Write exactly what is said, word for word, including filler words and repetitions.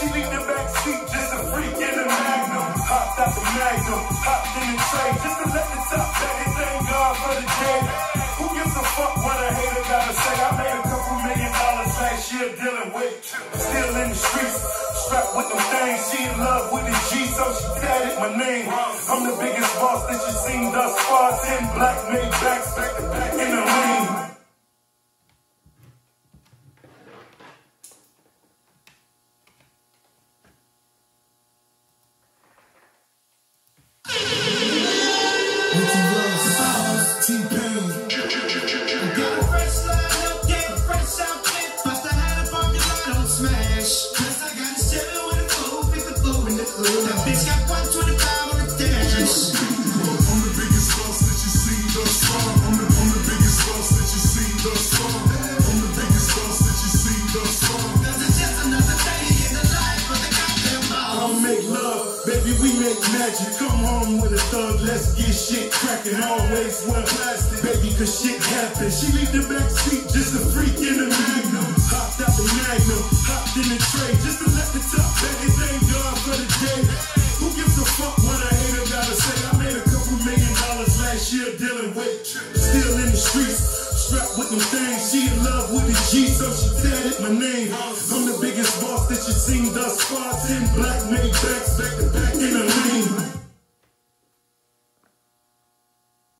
She leave the back seat, just a freak in the Magnum. Hopped out the Magnum, hopped in the tray, just to let the top back and thank God for the day. Who gives a fuck what a hater gotta say? I made a couple million dollars last year dealing with. Still in the streets, strapped with them things. She in love with the G, so she tatted my name. I'm the biggest boss that you've seen thus far. Ten black made backs back to back in the lane. That bitch got one twenty-five on the dash. I'm the biggest boss that you see thus far. I'm the, I'm the biggest boss that you see thus far. I'm the biggest boss that you see thus far. Cause it's just another day in the life of the goddamn boss. I'll make love, baby, we make magic. Come home with a thug, let's get shit cracking. Always wear plastic, baby, cause shit happens. She leave the back seat, just a freak in the Magnum. Hopped out the Magnum, hopped in the tray, just to let the top back and thank God for the day. Who gives a fuck what a hater gotta say? I made a couple million dollars last year dealing with. Still in the streets, strapped with them things. She in love with the G, so she tatted my name. I'm the biggest boss that you've seen thus far. Ten black made backs back to back in the lane.